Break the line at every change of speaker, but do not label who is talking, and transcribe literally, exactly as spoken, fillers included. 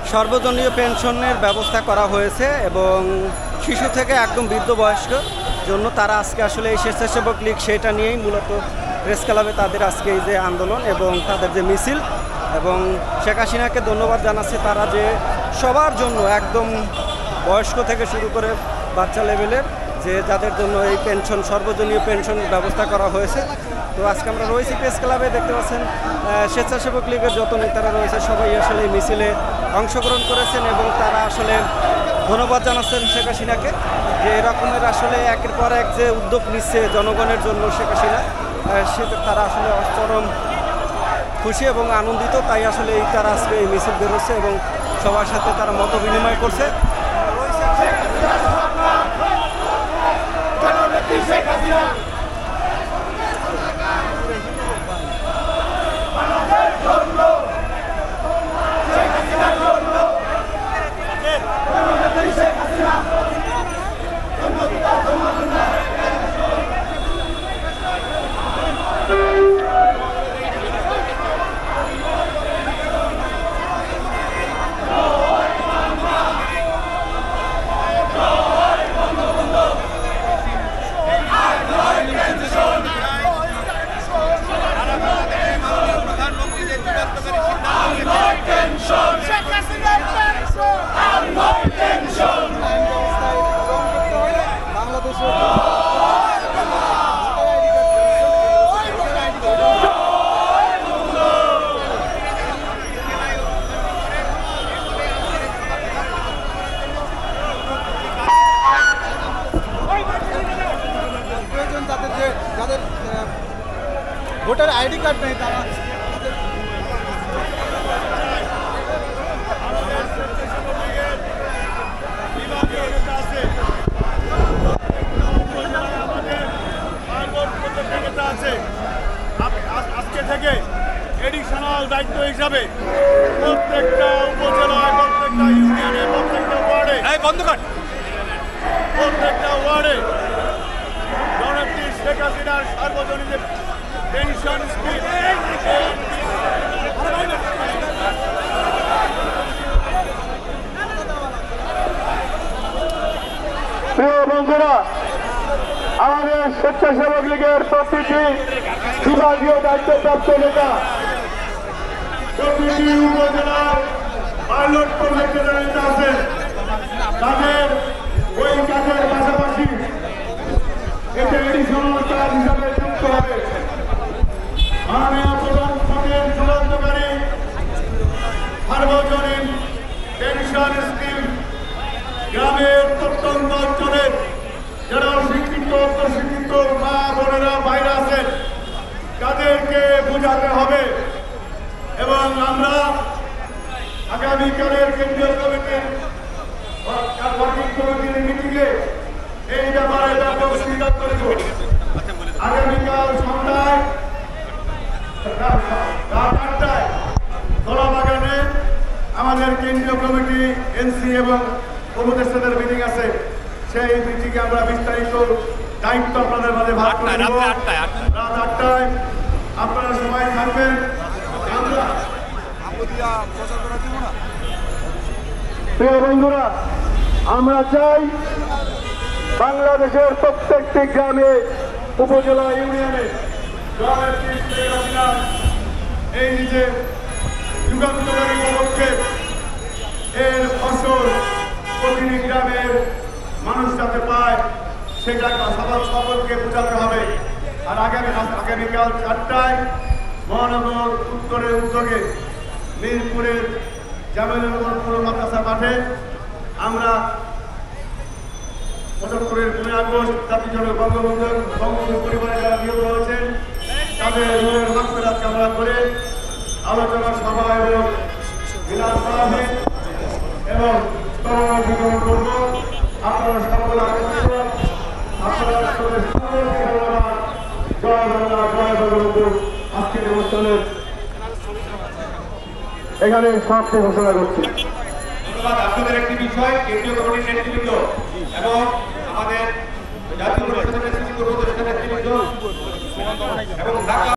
সর্বজনীয় পেনশনের ব্যবস্থা করা হয়েছে এবং শিশু থেকে একদম বৃদ্ধ বয়স্ক জন্য তারা আজকে আসলে এই স্বেচ্ছাসেবক লীগ সেটা নিয়েই মূলত প্রেস ক্লাবে তাদের আজকে এই যে আন্দোলন এবং তাদের যে মিছিল এবং শেখ হাসিনাকে ধন্যবাদ জানাচ্ছে তারা যে সবার জন্য একদম বয়স্ক থেকে শুরু করে বাচ্চা লেভেলের যে যাদের জন্য এই পেনশন সর্বজনীয় পেনশন ব্যবস্থা করা হয়েছে। তো আজকে আমরা রয়েছি প্রেস ক্লাবে, দেখতে পাচ্ছেন স্বেচ্ছাসেবক লীগের যত নেতারা রয়েছে সবাই আসলে এই মিছিলে অংশগ্রহণ করেছেন এবং তারা আসলে ধন্যবাদ জানাচ্ছেন শেখ হাসিনাকে যে এরকমের আসলে একের পর এক যে উদ্যোগ নিচ্ছে জনগণের জন্য শেখ হাসিনা, সেটা তারা আসলে চরম খুশি এবং আনন্দিত। তাই আসলে এই তারা আজকে এই মিছিল বেরোচ্ছে এবং সবার সাথে তারা মত বিনিময় করছে। যাদের ভোটার আইডি কার্ড নেই তারা
আজকে থেকে এডিশনাল দায়িত্ব হিসাবে প্রত্যেকটা উপজেলায়, প্রত্যেকটা ইউনিয়নে, প্রত্যেকটা ওয়ার্ডে বন্ধ কর প্রত্যেকটা ওয়ার্ডে জননেত্রী শেখ হাসিনার সার্বজনীন পেনশন স্কিম
প্রিয় বন্ধুরা, আমাদের স্বেচ্ছাসেবক লীগের প্রতিটি বিভাগীয় দায়িত্বপ্রাপ্ত নেতা
প্রতিটি উপজেলায় পাইলট প্রজেক্টের নেতা আছেন, তাদের ওই কাজের পাশাপাশি এতে এডিশনাল কাজ হিসাবে যুক্ত হবে। মাননীয় প্রধানমন্ত্রীর চূড়ান্তকারী সার্বজনীন পেনশন স্কিম গ্রামের প্রত্যন্ত অঞ্চলের যারা শিক্ষিত প্রশিক্ষিত মা বোনেরা বাইরে আছেন তাদেরকে বোঝাতে হবে এবং আমরা আগামীকালের কেন্দ্রীয় কমিটির ওয়ার্কিং কমিটির মিটিংয়ে এই ব্যাপারে ব্যাপক সিদ্ধান্ত নেব। আগামীকাল সন্ধ্যায় রাত আটটায় ধলাবাগানে আমাদের কেন্দ্রীয় কমিটি এনসি এবং উপদেষ্টাদের মিটিং আছে। সেই মিটিংয়ে আমরা বিস্তারিত দায়িত্ব আপনাদের মাঝে ভাগ করে দেব। রাত আটটায় আপনারা সবাই থাকবেন।
প্রিয় বন্ধুরা, আমরা চাই বাংলাদেশের প্রত্যেকটি গ্রামে, উপজেলা, ইউনিয়নে
এই যে যুগান্তকারী পদক্ষেপ এর ফসল প্রতিটি গ্রামের মানুষ যাতে পায় সেটা সবার সকলকে বোঝাতে হবে। আর আগামী আগামীকাল চারটায় মহানগর উত্তরের উদ্যোগে মিরপুরের জামিলুল মাদ্রাসা মাঠে আমরা পঁচাত্তরের পনেরো আগস্ট জাতির জনক বঙ্গবন্ধু বঙ্গবন্ধু পরিবারে যারা নিহত হয়েছেন তাদের রুহের মাগফিরাত কামনা করে আলোচনা সভা এবং মিলাদ মাহফিল এবং করোনা বিতরণ করব। আপনারা সকল আগত, আপনারা সকলের সকলকে ধন্যবাদ। জয় বাংলা, জয় বঙ্গবন্ধু। আজকের অনুষ্ঠানের এখানে সমাপ্তি ঘোষণা করছি।
আপনাদের একটি বিষয় কেন্দ্রীয় কমিটির নেতৃবৃন্দ এবং আমাদের জাতীয় পরিষদের নেতৃবৃন্দ এবং ঢাকা